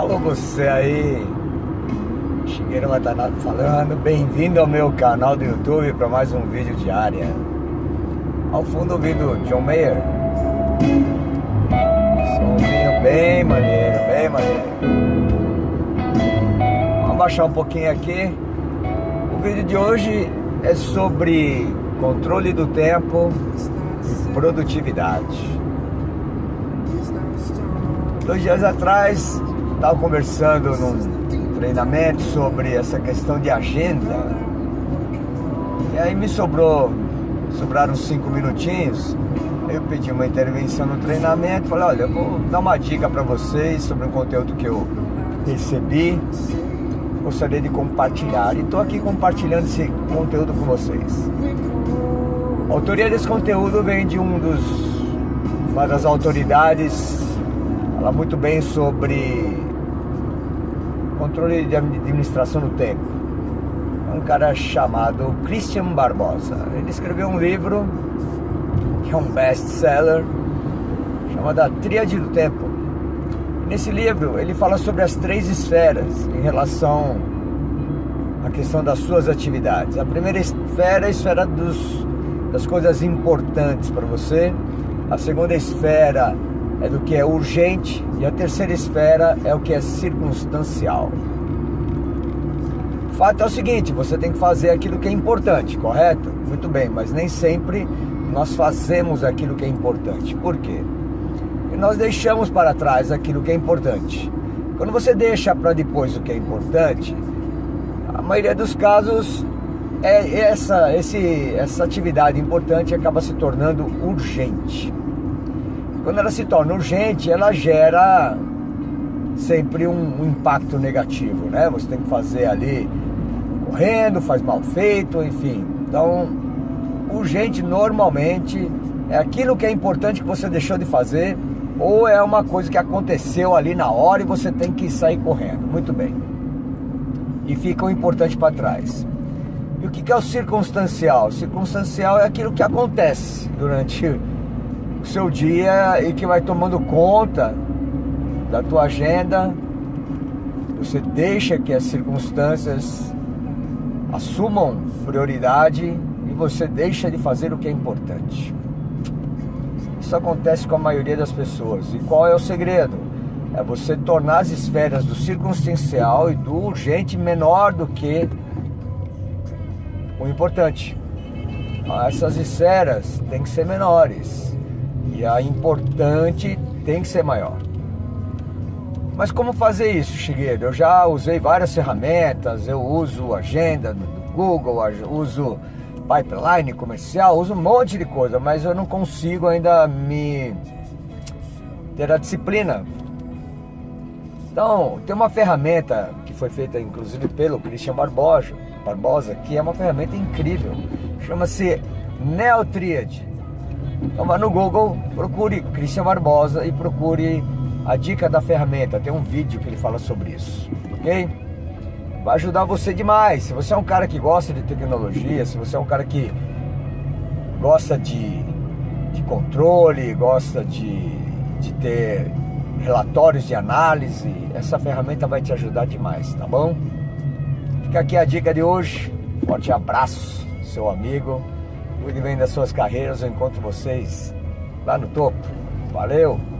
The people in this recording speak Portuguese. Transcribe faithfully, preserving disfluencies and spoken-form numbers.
Alô você aí, Shigeru Watanabe falando, bem-vindo ao meu canal do YouTube para mais um vídeo diário. Ao fundo ouvindo John Mayer, somzinho bem maneiro, bem maneiro. Vamos baixar um pouquinho aqui. O vídeo de hoje é sobre controle do tempo e produtividade. Dois dias atrás estava conversando num treinamento sobre essa questão de agenda, e aí me sobrou sobraram cinco minutinhos. Eu pedi uma intervenção no treinamento, falei, olha, eu vou dar uma dica para vocês sobre um conteúdo que eu recebi, gostaria de compartilhar, e estou aqui compartilhando esse conteúdo com vocês. A autoria desse conteúdo vem de um dos uma das autoridades, fala muito bem sobre controle de administração do tempo. É um cara chamado Christian Barbosa. Ele escreveu um livro que é um best-seller, chamado A Tríade do Tempo. Nesse livro ele fala sobre as três esferas em relação à questão das suas atividades. A primeira esfera é a esfera dos, das coisas importantes para você. A segunda esfera é do que é urgente, e a terceira esfera é o que é circunstancial. O fato é o seguinte, você tem que fazer aquilo que é importante, correto? Muito bem, mas nem sempre nós fazemos aquilo que é importante. Por quê? Porque nós deixamos para trás aquilo que é importante. Quando você deixa para depois o que é importante, a maioria dos casos é essa, esse, essa atividade importante acaba se tornando urgente. Quando ela se torna urgente, ela gera sempre um, um impacto negativo, né? Você tem que fazer ali correndo, faz mal feito, enfim. Então, urgente normalmente é aquilo que é importante que você deixou de fazer, ou é uma coisa que aconteceu ali na hora e você tem que sair correndo. Muito bem. E fica o importante para trás. E o que é o circunstancial? O circunstancial é aquilo que acontece durante o seu dia e que vai tomando conta da tua agenda. Você deixa que as circunstâncias assumam prioridade e você deixa de fazer o que é importante. Isso acontece com a maioria das pessoas. E qual é o segredo? É você tornar as esferas do circunstancial e do urgente menor do que o importante. Essas esferas têm que ser menores e a importante tem que ser maior. Mas como fazer isso, Shigeru? Eu já usei várias ferramentas, eu uso agenda do Google, uso pipeline comercial, uso um monte de coisa, mas eu não consigo ainda me ter a disciplina. Então, tem uma ferramenta que foi feita inclusive pelo Christian Barbosa, Barbosa, que é uma ferramenta incrível, chama-se Neotriad. Então vá no Google, procure Christian Barbosa e procure a dica da ferramenta. Tem um vídeo que ele fala sobre isso, ok? Vai ajudar você demais. Se você é um cara que gosta de tecnologia, se você é um cara que gosta de, de controle, gosta de, de ter relatórios de análise, essa ferramenta vai te ajudar demais, tá bom? Fica aqui a dica de hoje. Forte abraço, seu amigo. Cuide bem das suas carreiras. Eu encontro vocês lá no topo. Valeu!